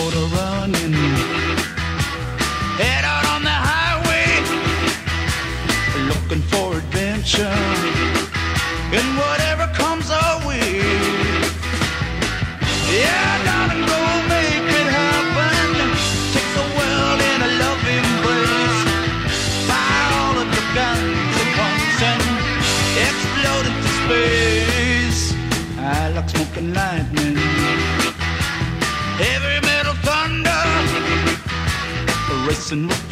motor running. Head out on the highway, looking for adventure, and whatever comes our way. Yeah, darling, go make it happen. Take the world in a love embrace. Fire all of the guns at once and explode into space. I like smoke and lightning, heavy metal thunder, racing with